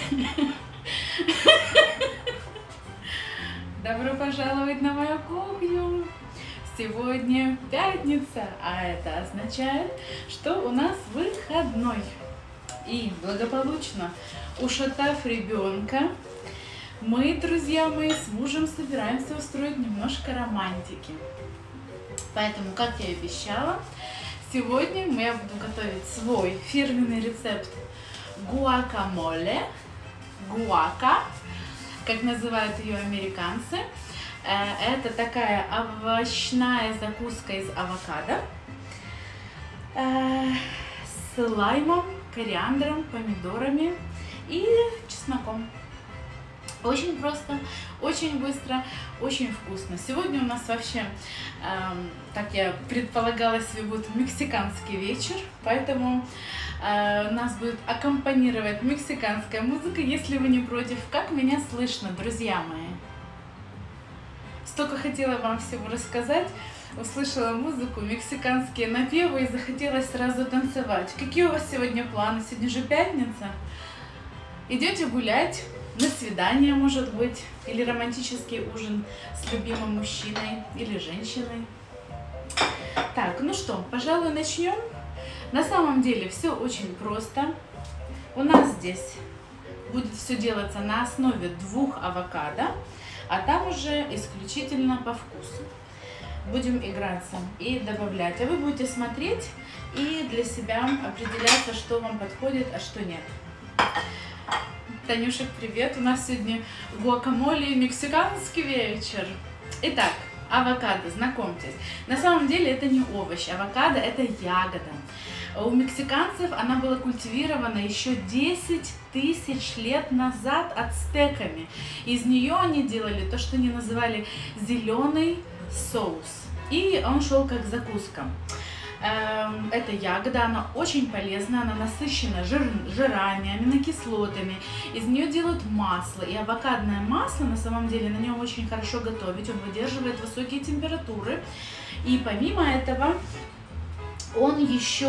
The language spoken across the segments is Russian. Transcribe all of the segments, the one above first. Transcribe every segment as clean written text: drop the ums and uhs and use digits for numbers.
Добро пожаловать на мою кухню! Сегодня пятница, а это означает, что у нас выходной. И благополучно ушатав ребенка, мы, друзья мои, с мужем собираемся устроить немножко романтики. Поэтому, как я и обещала, сегодня я буду готовить свой фирменный рецепт гуакамоле. Гуака, как называют ее американцы. Это такая овощная закуска из авокадо с лаймом, кориандром, помидорами и чесноком. Очень просто, очень быстро, очень вкусно. Сегодня у нас вообще, как я предполагала себе, будет мексиканский вечер, поэтому нас будет аккомпанировать мексиканская музыка, если вы не против. Как меня слышно, друзья мои? Столько хотела вам всего рассказать. Услышала музыку, мексиканские напевы и захотелось сразу танцевать. Какие у вас сегодня планы? Сегодня же пятница. Идете гулять? На свидание, может быть, или романтический ужин с любимым мужчиной или женщиной. Так, ну что, пожалуй, начнем. На самом деле все очень просто. У нас здесь будет все делаться на основе 2 авокадо, а там уже исключительно по вкусу. Будем играться и добавлять. А вы будете смотреть и для себя определяться, что вам подходит, а что нет. Танюшек, привет! У нас сегодня гуакамоле, мексиканский вечер. Итак, авокадо, знакомьтесь. На самом деле это не овощ, авокадо это ягода. У мексиканцев она была культивирована еще 10 тысяч лет назад ацтеками. Из нее они делали то, что они называли зеленый соус. И он шел как закуска. Эта ягода, она очень полезна, она насыщена жирами, аминокислотами. Из нее делают масло. И авокадное масло, на самом деле, на нем очень хорошо готовить. Он выдерживает высокие температуры. И помимо этого, он еще...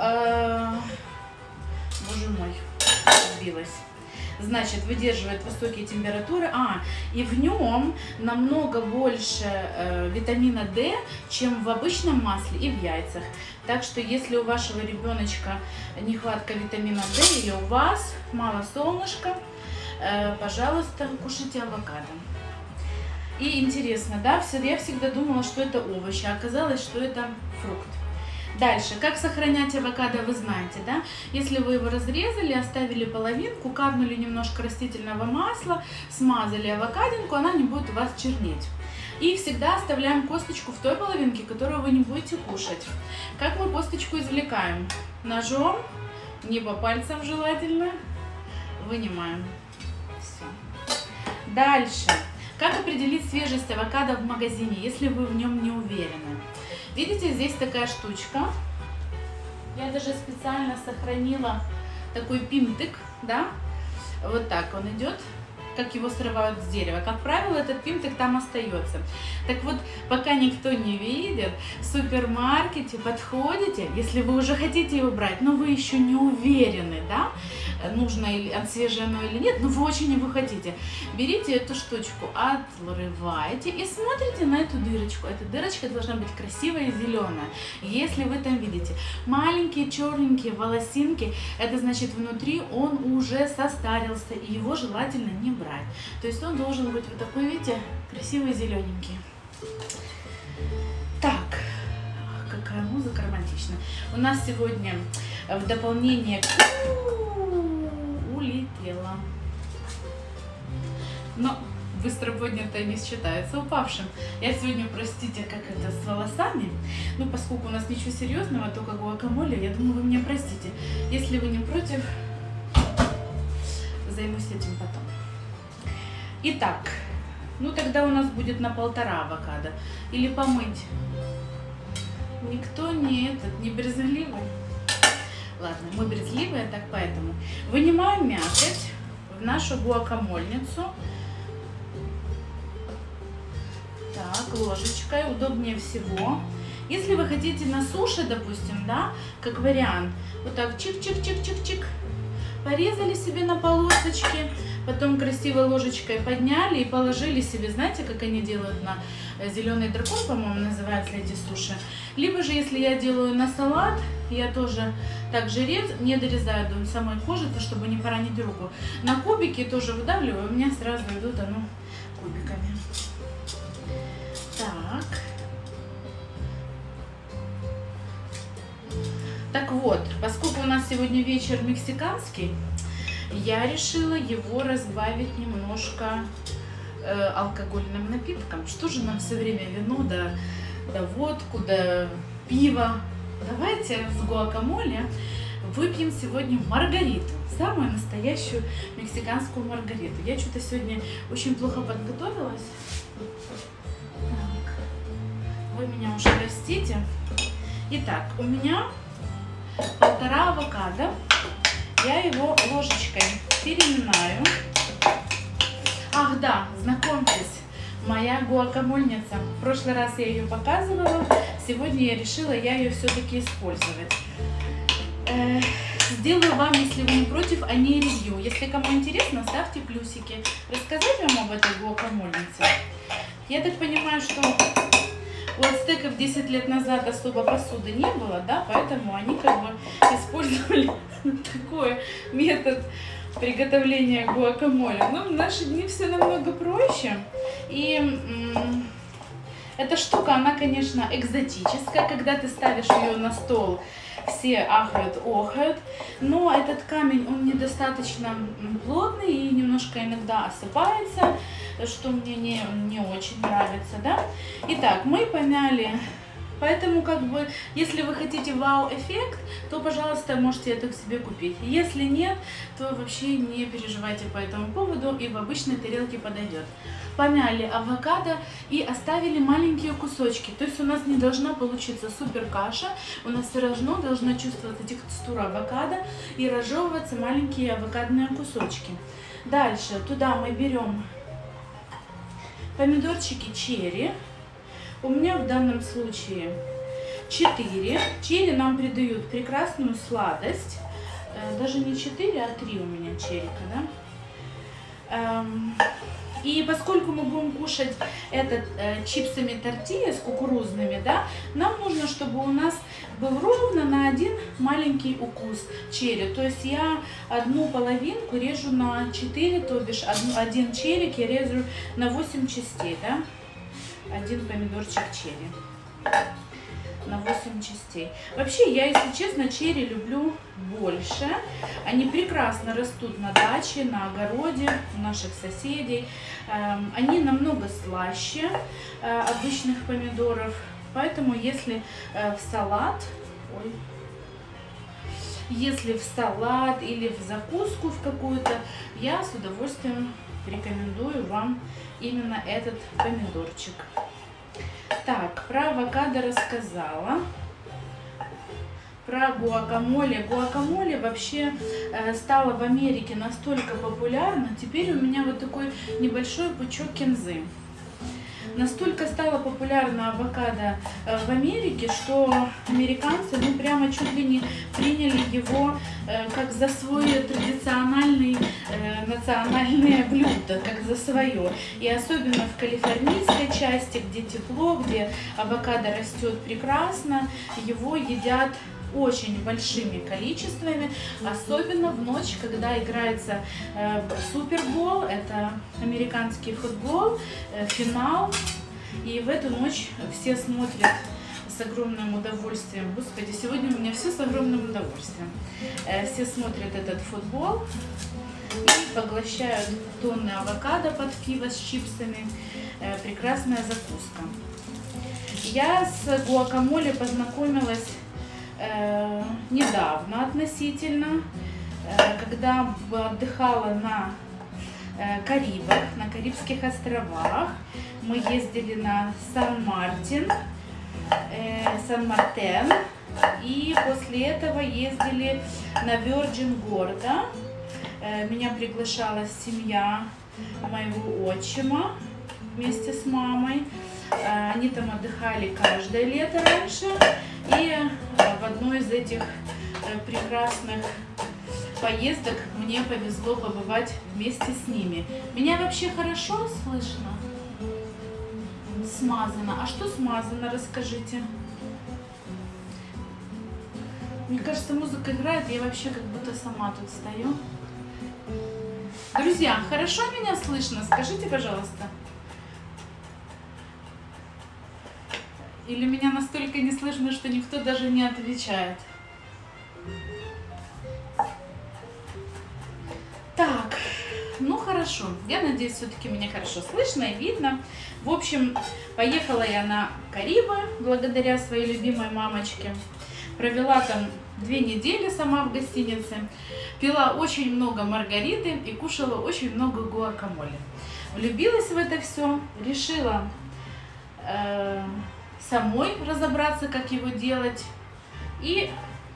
Боже мой, сбилась. Значит, выдерживает высокие температуры, и в нем намного больше витамина D, чем в обычном масле и в яйцах. Так что, если у вашего ребеночка нехватка витамина D или у вас мало солнышка, пожалуйста, кушайте авокадо. И интересно, да, я всегда думала, что это овощи, а оказалось, что это фрукт. Дальше, как сохранять авокадо, вы знаете, да? Если вы его разрезали, оставили половинку, капнули немножко растительного масла, смазали авокадинку, она не будет у вас чернеть. И всегда оставляем косточку в той половинке, которую вы не будете кушать. Как мы косточку извлекаем? Ножом, не по пальцам желательно, вынимаем. Все. Дальше, как определить свежесть авокадо в магазине, если вы в нем не уверены? Видите, здесь такая штучка. Я даже специально сохранила такой пимтик, да? Вот так он идет, как его срывают с дерева. Как правило, этот пимтик там остается. Так вот, пока никто не видит, в супермаркете подходите, если вы уже хотите его брать, но вы еще не уверены, да? Нужно свежее оно или нет, но вы очень его хотите. Берите эту штучку, отрываете и смотрите на эту дырочку. Эта дырочка должна быть красивая и зеленая. Если вы там видите маленькие черненькие волосинки, это значит внутри он уже состарился, и его желательно не брать. То есть он должен быть вот такой, видите, красивый зелененький. Так, какая музыка романтичная. У нас сегодня в дополнение улетела. Но быстро поднятое не считается упавшим. Я сегодня, простите, как это с волосами. Ну, поскольку у нас ничего серьезного, только гуакамоле, я думаю, вы меня простите. Если вы не против, займусь этим потом. Итак, ну тогда у нас будет на 1,5 авокадо. Или помыть. Никто не брезгливый. Ладно, мы брезгливые, так поэтому. Вынимаем мякоть в нашу гуакамольницу. Так, ложечкой, удобнее всего. Если вы хотите на суше, допустим, да, как вариант, вот так чик-чик-чик-чик-чик, порезали себе на полосочки, потом красивой ложечкой подняли и положили себе, знаете, как они делают на зеленый дракон, по-моему, называются эти суши. Либо же, если я делаю на салат, я тоже также не дорезаю до самой кожицы, чтобы не поранить руку. На кубики тоже выдавливаю, у меня сразу идут оно кубиками. Так. Так вот, поскольку у нас сегодня вечер мексиканский, я решила его разбавить немножко алкогольным напитком. Что же нам все время вино, да водку, да пиво. Давайте с гуакамоле выпьем сегодня маргариту, самую настоящую мексиканскую маргариту. Я что-то сегодня очень плохо подготовилась. Так. Вы меня уже простите. Итак, у меня 1,5 авокадо. Я его ложечкой переминаю. Ах да, знакомьтесь, моя гуакамольница. В прошлый раз я ее показывала, сегодня я решила ее все-таки использовать. Сделаю вам, если вы не против, о ней ревью. Если кому интересно, ставьте плюсики. Рассказать вам об этой гуакамольнице? Я так понимаю, что у ацтеков 10 лет назад особо посуды не было, да, поэтому они как бы использовали такой метод приготовления гуакамоле. Но в наши дни все намного проще. И эта штука, она, конечно, экзотическая. Когда ты ставишь ее на стол, все ахают, охают. Но этот камень, он недостаточно плотный и немножко иногда осыпается, что мне не очень нравится, да. Итак, мы помяли. Поэтому, как бы, если вы хотите вау-эффект, то, пожалуйста, можете это к себе купить. Если нет, то вообще не переживайте по этому поводу, и в обычной тарелке подойдет. Помяли авокадо и оставили маленькие кусочки. То есть у нас не должна получиться супер каша, у нас все равно должна чувствоваться текстура авокадо и разжевываться маленькие авокадные кусочки. Дальше туда мы берем помидорчики черри. У меня в данном случае 4. Черри нам придают прекрасную сладость. Даже не 4, а 3 у меня черика, да? И поскольку мы будем кушать этот чипсами тортилья с кукурузными, да, нам нужно, чтобы у нас был ровно на 1 маленький укус черри. То есть я одну половинку режу на 4, то бишь один черик я режу на 8 частей, да? 1 помидорчик черри на 8 частей. Вообще, я, если честно, черри люблю больше. Они прекрасно растут на даче, на огороде у наших соседей. Они намного слаще обычных помидоров. Поэтому, если в салат, или в закуску в какую-то, я с удовольствием рекомендую вам именно этот помидорчик. Так, про авокадо рассказала. Про гуакамоле. Гуакамоле вообще стало в Америке настолько популярно. Теперь у меня вот такой небольшой пучок кинзы. Настолько стало популярно авокадо в Америке, что американцы прямо чуть ли не приняли его как за свое традициональное национальное блюдо, как за свое. И особенно в калифорнийской части, где тепло, где авокадо растет прекрасно, его едят очень большими количествами, особенно в ночь, когда играется Супербол, это американский футбол, финал, и в эту ночь все смотрят с огромным удовольствием. Господи, сегодня у меня все с огромным удовольствием. Все смотрят этот футбол и поглощают тонны авокадо под пиво с чипсами. Прекрасная закуска. Я с гуакамоле познакомилась недавно относительно, когда отдыхала на Карибах, на Карибских островах. Мы ездили на Сан-Мартен, Сан-Мартен, и после этого ездили на Вирджин Гордо. Меня приглашала семья моего отчима вместе с мамой. Они там отдыхали каждое лето раньше. И в одной из этих прекрасных поездок мне повезло побывать вместе с ними. Меня вообще хорошо слышно? Смазано. А что смазано, расскажите? Мне кажется, музыка играет, я вообще как будто сама тут стою. Друзья, хорошо меня слышно? Скажите, пожалуйста. Или меня настолько не слышно, что никто даже не отвечает? Так, ну хорошо. Я надеюсь, все-таки меня хорошо слышно и видно. В общем, поехала я на Карибы благодаря своей любимой мамочке. Провела там 2 недели сама в гостинице. Пила очень много маргариты и кушала очень много гуакамоле. Влюбилась в это все, решила самой разобраться, как его делать. И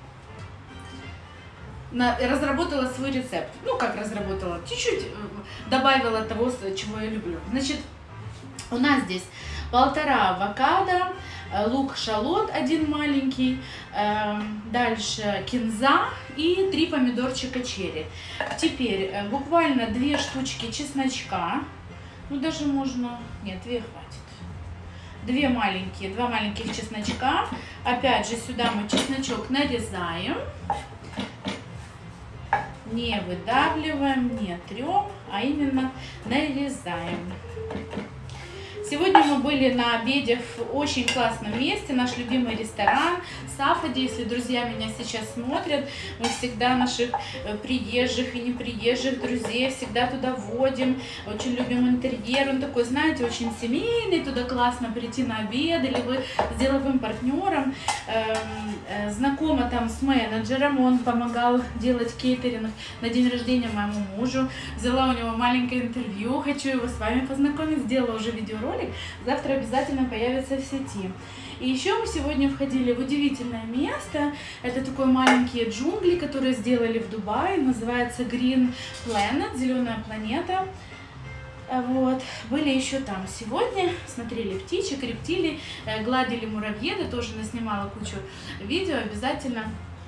разработала свой рецепт. Ну, как разработала? Чуть-чуть добавила того, чего я люблю. Значит, у нас здесь 1,5 авокадо, лук-шалот 1 маленький, дальше кинза и 3 помидорчика черри. Теперь буквально 2 штучки чесночка. Ну, даже можно... Нет, 2 хватит. 2 маленьких чесночка. Опять же, сюда мы чесночок нарезаем. Не выдавливаем, не трем, а именно нарезаем. Сегодня мы были на обеде в очень классном месте, наш любимый ресторан Сафади. Если друзья меня сейчас смотрят, мы всегда наших приезжих и неприезжих друзей всегда туда водим. Очень любим интерьер, он такой, знаете, очень семейный, туда классно прийти на обед, или вы с деловым партнером. Знакома там с менеджером, он помогал делать кейтеринг на день рождения моему мужу. Взяла у него маленькое интервью, хочу его с вами познакомить, сделала уже видеоролик, завтра обязательно появится в сети. И еще мы сегодня входили в удивительное место. Это такой маленькие джунгли, которые сделали в Дубае, называется Green Planet, зеленая планета. Вот. Были еще там сегодня, смотрели птичек, рептилий, гладили муравьеда, тоже наснимала кучу видео. Обязательно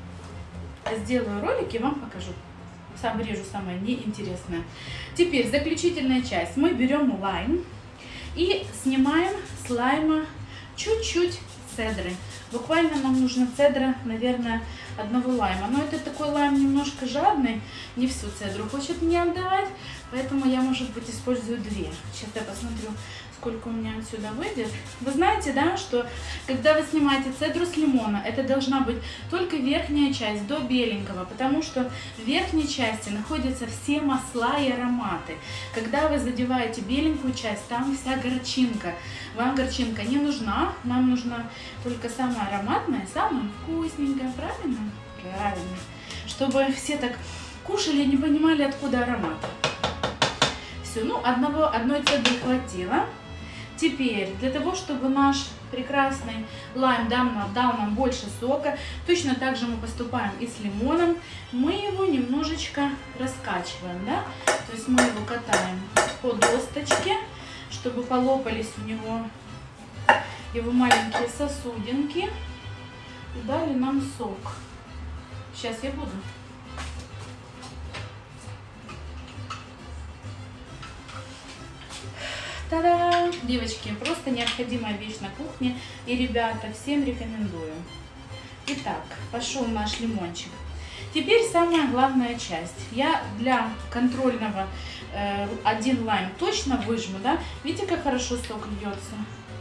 сделаю ролик и вам покажу. Обрежу самое неинтересное. Теперь заключительная часть. Мы берем лайм и снимаем с лайма чуть-чуть цедры. Буквально нам нужно цедра, наверное, 1 лайма. Но это такой лайм немножко жадный, не всю цедру хочет мне отдавать, поэтому я, может быть, использую 2. Сейчас я посмотрю, сколько у меня отсюда выйдет. Вы знаете, да, что когда вы снимаете цедру с лимона, это должна быть только верхняя часть, до беленького, потому что в верхней части находятся все масла и ароматы. Когда вы задеваете беленькую часть, там вся горчинка. Вам горчинка не нужна, нам нужна только самая ароматная, самая вкусненькая, правильно? Правильно. Чтобы все так кушали и не понимали, откуда аромат. Все, ну, одной цедры хватило. Теперь, для того, чтобы наш прекрасный лайм дал нам больше сока, точно так же мы поступаем и с лимоном. Мы его немножечко раскачиваем, да? То есть мы его катаем по досточке, чтобы полопались у него его маленькие сосудинки и дали нам сок. Сейчас я буду. Та-да! Девочки, просто необходимая вещь на кухне. И, ребята, всем рекомендую. Итак, пошел наш лимончик. Теперь самая главная часть. Я для контрольного 1 лайм точно выжму, да? Видите, как хорошо сок льется?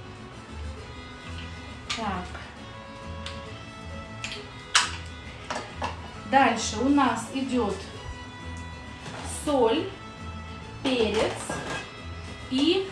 Так. Дальше у нас идет соль, перец и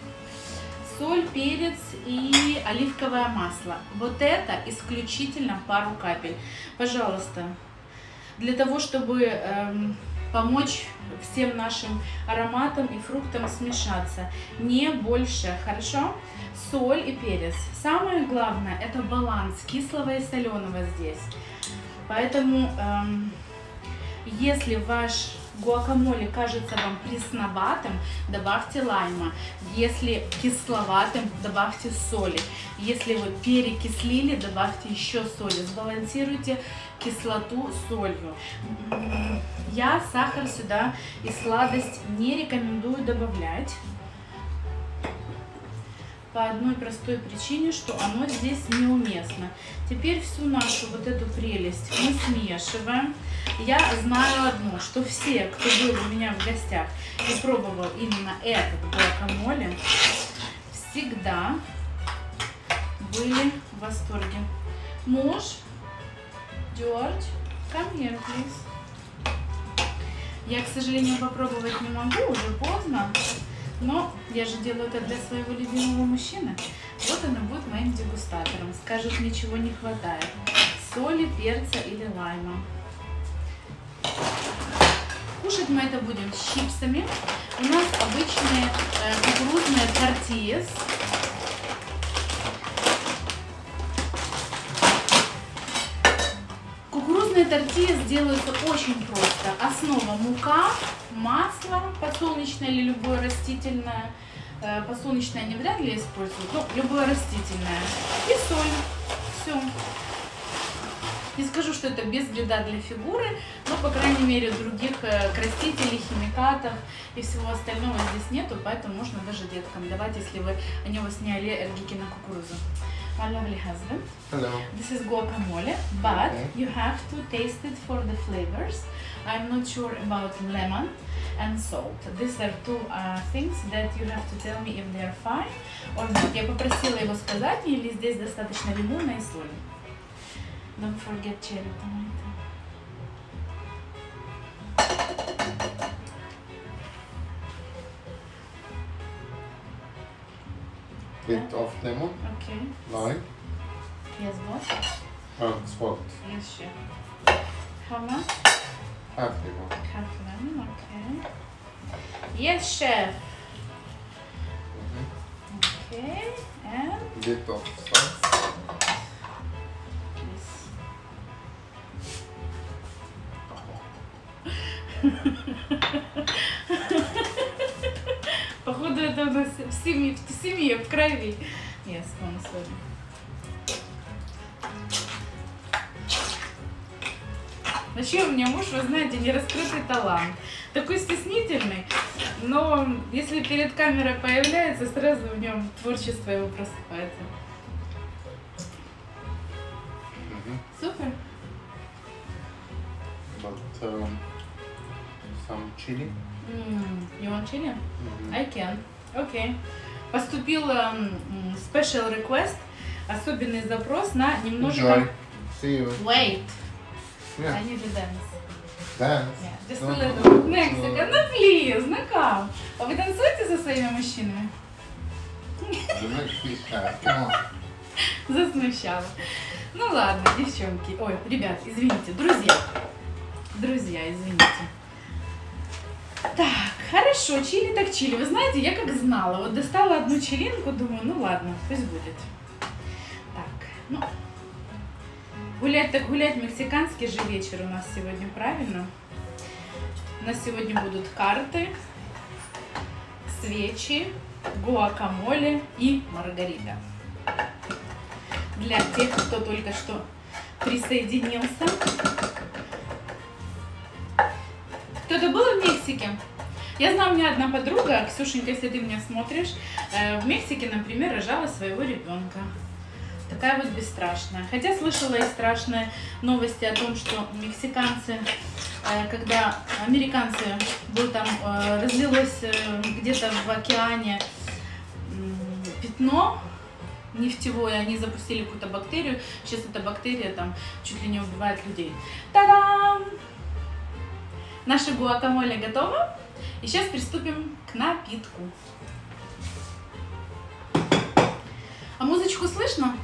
оливковое масло. Вот это исключительно пару капель. Пожалуйста, для того, чтобы помочь всем нашим ароматам и фруктам смешаться. Не больше, хорошо? Соль и перец. Самое главное — это баланс кислого и соленого здесь. Поэтому, если ваш гуакамоле кажется вам пресноватым, добавьте лайма. Если кисловатым, добавьте соли. Если вы перекислили, добавьте еще соли. Сбалансируйте кислоту солью. Я сахар сюда и сладость не рекомендую добавлять. По одной простой причине, что оно здесь неуместно. Теперь всю нашу вот эту прелесть мы смешиваем. Я знаю одно, что все, кто был у меня в гостях и пробовал именно этот гуакамоле, всегда были в восторге. Муж, Джордж, come here, please. Я, к сожалению, попробовать не могу, уже поздно. Но я же делаю это для своего любимого мужчины. Вот она будет моим дегустатором. Скажет, ничего не хватает. Соли, перца или лайма. Кушать мы это будем с чипсами. У нас обычные кукурузные тортильяс. Кукурузные тортильяс делаются очень просто. Основа мука, масло подсолнечное или любое растительное. Подсолнечное не вряд ли используют, но любое растительное. И соль. Все. Не скажу, что это без вреда для фигуры, но, по крайней мере, других красителей, химикатов и всего остального здесь нету, поэтому можно даже деткам давать, если они у вас не аллергики на кукурузу. My lovely husband. Hello. This is guacamole, but you have to taste it for the flavors. I'm not sure about lemon and salt. These are two things that you have to tell me if they are fine or not. Я pопросила его сказать мне, или здесь достаточно лимона и соли. Don't forget cherry tomato. Bit of lemon, Okay. lime, Yes, boss. and salt. Yes, chef. How much? Half lemon. Half lemon. Okay. Yes, chef. Okay. And Bit of salt. Походу это у нас в семье, в крови. Yes, one sorry. Вообще у меня муж, вы знаете, нераскрытый талант. Такой стеснительный, но если перед камерой появляется, сразу в нем творчество его просыпается. Супер. But some chili. You want chili? I can. Okay. Поступил special request, особенный запрос на немножко... Enjoy. See you. Wait. Yeah. I need to dance. Dance. Yeah, just No, a no, little. no. Mexican, ну please, ну come. А вы танцуете со своими мужчинами? You make me sad. Come on. Засмущала. Ну ладно, девчонки. Ой, ребят, извините, друзья. Друзья, извините. Так, хорошо, чили так чили. Вы знаете, я как знала. Вот достала одну чилинку, думаю, ну ладно, пусть будет. Так, ну... Гулять так гулять, мексиканский же вечер у нас сегодня, правильно? У нас сегодня будут карты, свечи, гуакамоле и маргарита. Для тех, кто только что присоединился. Кто-то был в Мексике? Я знаю, у меня одна подруга, Ксюшенька, если ты меня смотришь, в Мексике, например, рожала своего ребенка. Такая вот бесстрашная. Хотя слышала и страшные новости о том, что мексиканцы, когда американцы, был там, разлилось где-то в океане пятно нефтевое, они запустили какую-то бактерию. Сейчас эта бактерия там чуть ли не убивает людей. Та-дам! Наше гуакамоле готово. И сейчас приступим к напитку. А музычку слышно?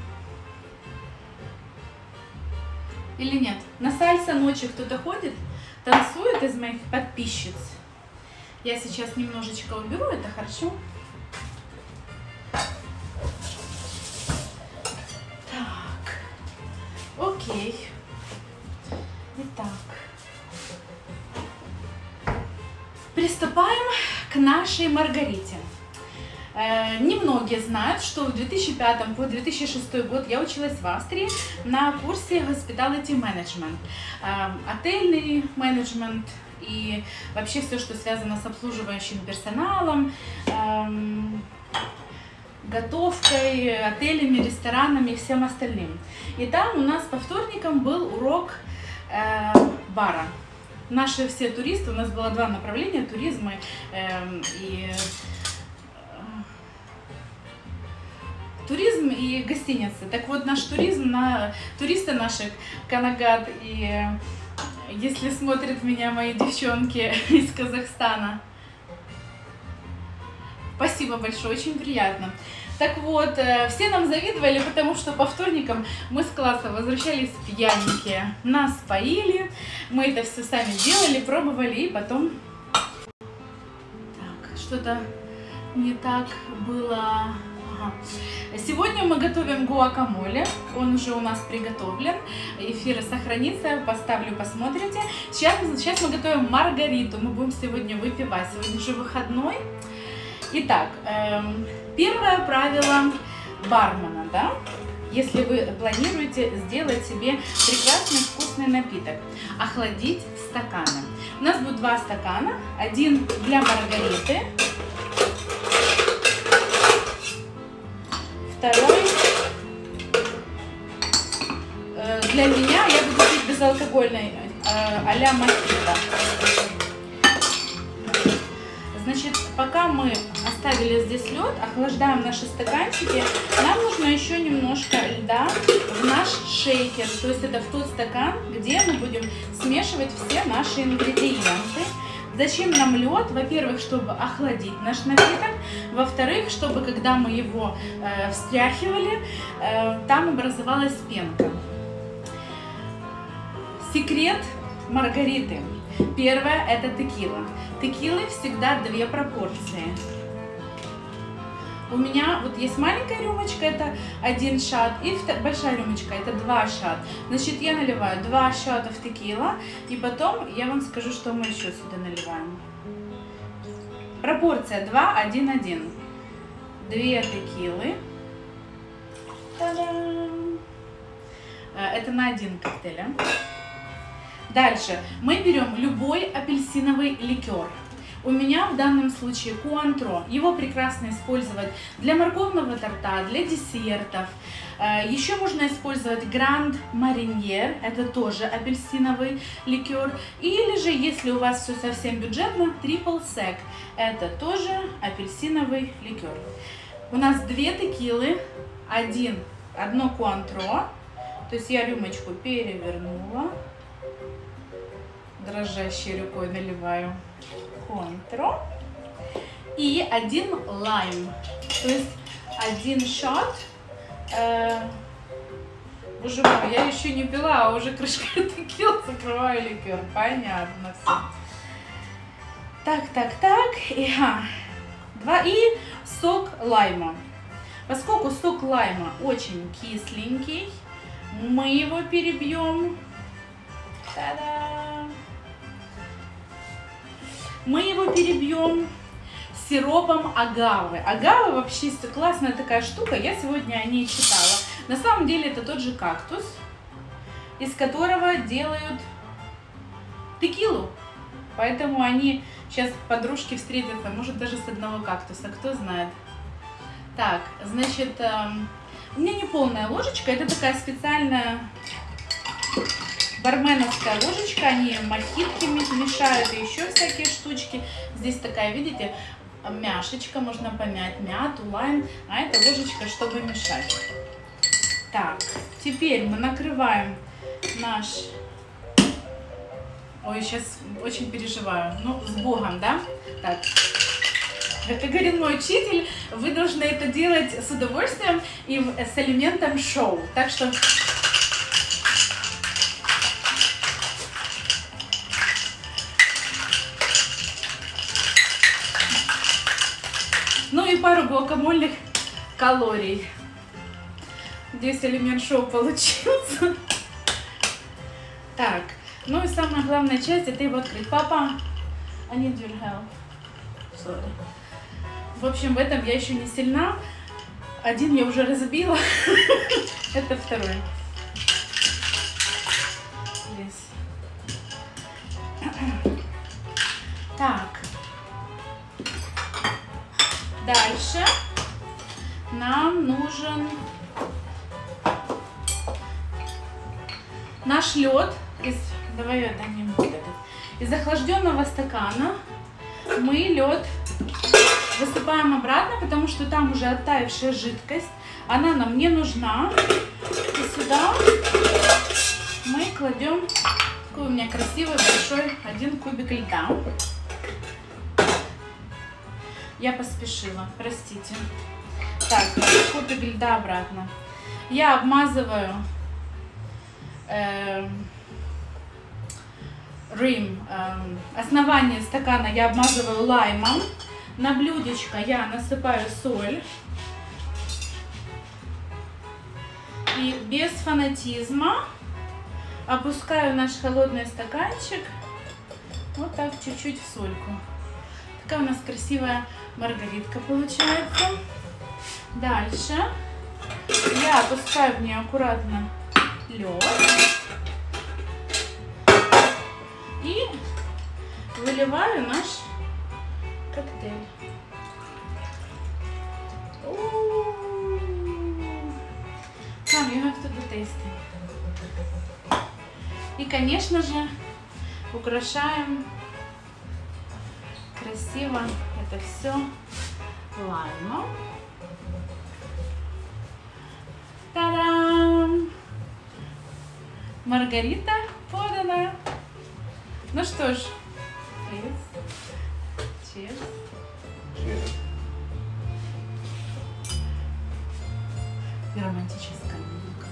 Или нет? На сальса ночи кто-то ходит, танцует из моих подписчиц. Я сейчас немножечко уберу, это хорошо. Так, окей. Итак. приступаем к нашей Маргарите. Немногие знают, что в 2005 по 2006 год я училась в Австрии на курсе Hospitality Management. Отельный менеджмент и вообще все, что связано с обслуживающим персоналом, готовкой, отелями, ресторанами и всем остальным. И там у нас по вторникам был урок бара. Наши все туристы, у нас было два направления, туризм и гостиницы. Так вот, наш туризм, туристы наши, Канагат, и если смотрят меня мои девчонки из Казахстана, спасибо большое, очень приятно. Так вот, все нам завидовали, потому что по вторникам мы с класса возвращались пьяненькие. Нас поили, мы это все сами делали, пробовали, и потом... Так, что-то не так было... Ага. Сегодня мы готовим гуакамоле, он уже у нас приготовлен, эфир сохранится, поставлю, посмотрите. Сейчас мы готовим маргариту, мы будем сегодня выпивать, сегодня же выходной. Итак, первое правило бармена, да? Если вы планируете сделать себе прекрасный вкусный напиток, охладить стаканы. У нас будет 2 стакана, один для маргариты, второй для меня, я буду пить безалкогольный, а-ля мохито. Значит, пока мы оставили здесь лед, охлаждаем наши стаканчики, нам нужно еще немножко льда в наш шейкер. То есть это в тот стакан, где мы будем смешивать все наши ингредиенты. Зачем нам лед? Во-первых, чтобы охладить наш напиток. Во-вторых, чтобы когда мы его встряхивали, там образовалась пенка. Секрет маргариты. Первое – это текила. Текилы всегда 2 пропорции. У меня вот есть маленькая рюмочка, это 1 шат, и большая рюмочка, это 2 шат. Значит, я наливаю 2 шата в текила, и потом я вам скажу, что мы еще сюда наливаем. Пропорция 2, 1, 1. 2 текилы. Та-дам! Это на 1 коктейль. Дальше мы берем любой апельсиновый ликер. У меня в данном случае Куантро. Его прекрасно использовать для морковного торта, для десертов. Еще можно использовать Гранд Мариньер. Это тоже апельсиновый ликер. Или же, если у вас все совсем бюджетно, Triple Sec. Это тоже апельсиновый ликер. У нас 2 текилы, 1 Куантро. То есть я рюмочку перевернула. Дрожащей рукой наливаю Куантро. И 1 лайм. То есть 1 шот. Боже мой, я еще не пила, а уже крышкой текила закрываю ликер. Понятно все. Так. И сок лайма. Поскольку сок лайма очень кисленький, мы его перебьем. Та-дам! Мы его перебьем сиропом агавы. Агава вообще классная такая штука, я сегодня о ней читала. На самом деле это тот же кактус, из которого делают текилу. Поэтому они сейчас подружки встретятся, может даже с одного кактуса, кто знает. Так, значит, у меня не полная ложечка, это такая специальная барменовская ложечка, они мохитки мешают и еще всякие штучки. Здесь такая, видите, мяшечка, можно помять мяту, лайм, а это ложечка, чтобы мешать. Так, теперь мы накрываем наш... Ой, сейчас очень переживаю. Ну, с Богом, да? Так. Как говорил мой учитель, вы должны это делать с удовольствием и с элементом шоу. Так что... Ну и пару гуакамольных калорий. Здесь элемент шоу получился. Так, ну и самая главная часть — это его открыть. Папа, I need your help. Sorry. В общем, в этом я еще не сильна. Один я уже разбила. Это второй. Так. Дальше нам нужен наш лед из, давай я дам вот этот, из охлажденного стакана. Мы лед высыпаем обратно, потому что там уже оттаившая жидкость. Она нам не нужна. И сюда мы кладем такой у меня красивый большой 1 кубик льда. Я поспешила, простите. Так, кубик льда обратно. Я обмазываю основание стакана я обмазываю лаймом. На блюдечко я насыпаю соль. И без фанатизма опускаю наш холодный стаканчик вот так чуть-чуть в сольку. Такая у нас красивая маргаритка получается. Дальше я опускаю в нее аккуратно лед и выливаю наш коктейль. Come, you have to do tasting. И, конечно же, украшаем красиво это все лаймом. Та-дам! Маргарита подана. Ну что ж, cheers. Cheers. И романтическая музыка.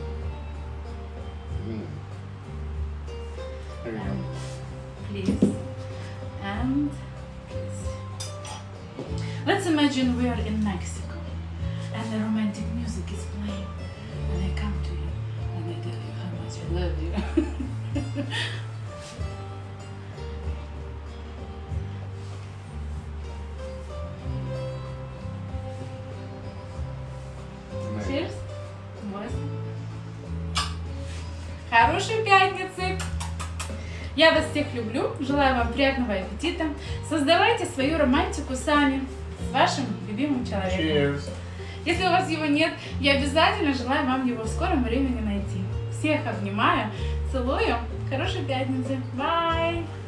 There you go. Please. And please. Let's imagine we are in Mexico and the romantic music is playing and I come to you and I tell you how much I love you. Cheers. Хорошей пятницы! Я вас всех люблю, желаю вам приятного аппетита. Создавайте свою романтику сами с вашим любимым человеком. Cheers. Если у вас его нет, я обязательно желаю вам его в скором времени найти. Всех обнимаю, целую, хорошей пятницы. Bye!